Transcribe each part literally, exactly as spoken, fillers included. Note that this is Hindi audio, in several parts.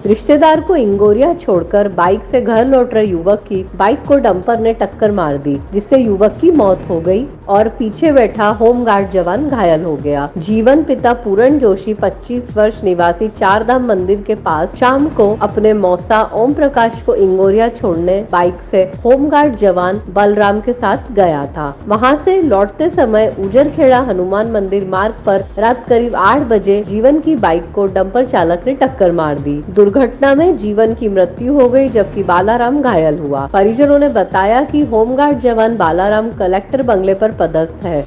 रिश्तेदार को इंगोरिया छोड़कर बाइक से घर लौट रहे युवक की बाइक को डंपर ने टक्कर मार दी, जिससे युवक की मौत हो गई और पीछे बैठा होमगार्ड जवान घायल हो गया। जीवन पिता पूरण जोशी पच्चीस वर्ष निवासी चार धाम मंदिर के पास शाम को अपने मौसा ओम प्रकाश को इंगोरिया छोड़ने बाइक से होमगार्ड जवान बलराम के साथ गया था। वहां से लौटते समय उजरखेड़ा हनुमान मंदिर मार्ग पर रात करीब आठ बजे जीवन की बाइक को डंपर चालक ने टक्कर मार दी। दुर्घटना में जीवन की मृत्यु हो गई, जबकि बालाराम घायल हुआ। परिजनों ने बताया कि होमगार्ड जवान बालाराम कलेक्टर बंगले पर पदस्थ है।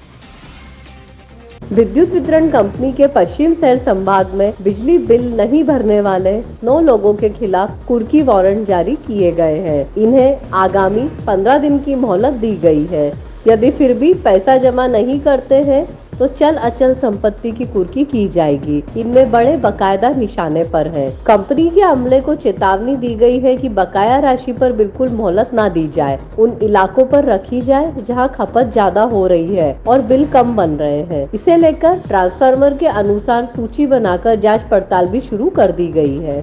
विद्युत वितरण कंपनी के पश्चिम शहर संभाग में बिजली बिल नहीं भरने वाले नौ लोगों के खिलाफ कुर्की वारंट जारी किए गए हैं। इन्हें आगामी पंद्रह दिन की मोहलत दी गई है। यदि फिर भी पैसा जमा नहीं करते हैं तो चल अचल संपत्ति की कुर्की की जाएगी। इनमें बड़े बकायदा निशाने पर है। कंपनी के अमले को चेतावनी दी गई है कि बकाया राशि पर बिल्कुल मोहलत ना दी जाए। उन इलाकों पर रखी जाए जहां खपत ज्यादा हो रही है और बिल कम बन रहे हैं। इसे लेकर ट्रांसफार्मर के अनुसार सूची बनाकर जांच पड़ताल भी शुरू कर दी गई है।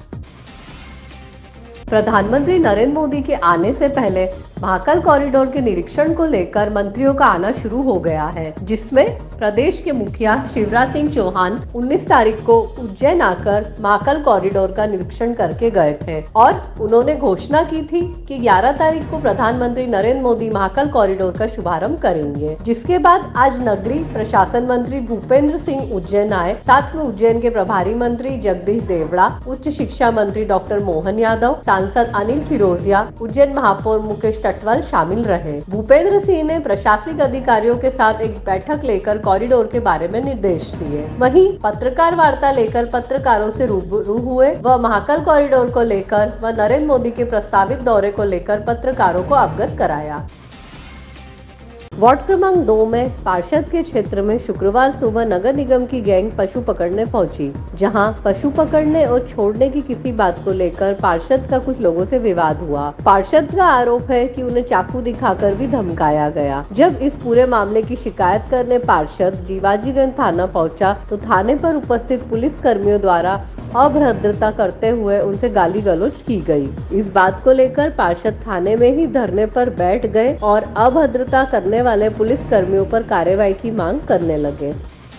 प्रधानमंत्री नरेंद्र मोदी के आने से पहले महाकाल कॉरिडोर के निरीक्षण को लेकर मंत्रियों का आना शुरू हो गया है, जिसमें प्रदेश के मुखिया शिवराज सिंह चौहान उन्नीस तारीख को उज्जैन आकर महाकाल कॉरिडोर का निरीक्षण करके गए थे और उन्होंने घोषणा की थी कि ग्यारह तारीख को प्रधानमंत्री नरेंद्र मोदी महाकाल कॉरिडोर का शुभारंभ करेंगे। जिसके बाद आज नगरीय प्रशासन मंत्री भूपेंद्र सिंह उज्जैन आए। साथ में उज्जैन के प्रभारी मंत्री जगदीश देवड़ा, उच्च शिक्षा मंत्री डॉक्टर मोहन यादव, सांसद अनिल फिरोजिया, उज्जैन महापौर मुकेश टटवाल शामिल रहे। भूपेंद्र सिंह ने प्रशासनिक अधिकारियों के साथ एक बैठक लेकर कॉरिडोर के बारे में निर्देश दिए। वहीं पत्रकार वार्ता लेकर पत्रकारों से रूबरू हुए व महाकाल कॉरिडोर को लेकर व नरेंद्र मोदी के प्रस्तावित दौरे को लेकर पत्रकारों को अवगत कराया। वार्ड क्रमांक दो में पार्षद के क्षेत्र में शुक्रवार सुबह नगर निगम की गैंग पशु पकड़ने पहुंची, जहां पशु पकड़ने और छोड़ने की किसी बात को लेकर पार्षद का कुछ लोगों से विवाद हुआ। पार्षद का आरोप है कि उन्हें चाकू दिखाकर भी धमकाया गया। जब इस पूरे मामले की शिकायत करने पार्षद जीवाजीगंज थाना पहुंचा तो थाने पर उपस्थित पुलिस कर्मियों द्वारा अभद्रता करते हुए उनसे गाली गलौज की गई। इस बात को लेकर पार्षद थाने में ही धरने पर बैठ गए और अभद्रता करने वाले पुलिस कर्मियों पर कार्रवाई की मांग करने लगे।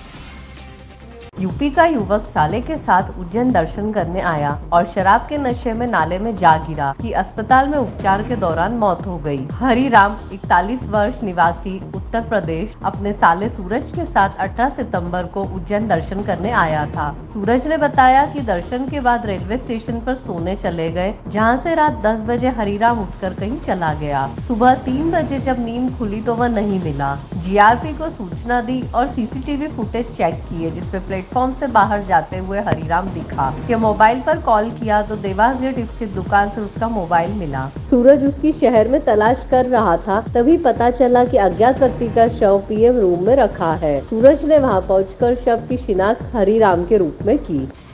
यूपी का युवक साले के साथ उज्जैन दर्शन करने आया और शराब के नशे में नाले में जा गिरा कि अस्पताल में उपचार के दौरान मौत हो गई। हरिराम इकतालीस वर्ष निवासी उत्तर प्रदेश अपने साले सूरज के साथ अठारह सितंबर को उज्जैन दर्शन करने आया था। सूरज ने बताया कि दर्शन के बाद रेलवे स्टेशन पर सोने चले गए, जहां से रात दस बजे हरिराम उठकर कहीं चला गया। सुबह तीन बजे जब नींद खुली तो वह नहीं मिला। जीआरपी को सूचना दी और सीसीटीवी फुटेज चेक किए, जिसपे प्लेटफॉर्म से बाहर जाते हुए हरिराम दिखा। उसके मोबाइल पर कॉल किया तो देवास गेट स्थित दुकान से उसका मोबाइल मिला। सूरज उसकी शहर में तलाश कर रहा था, तभी पता चला कि अज्ञात व्यक्ति का शव पीएम रूम में रखा है। सूरज ने वहां पहुंचकर शव की शिनाख्त हरिराम के रूप में की।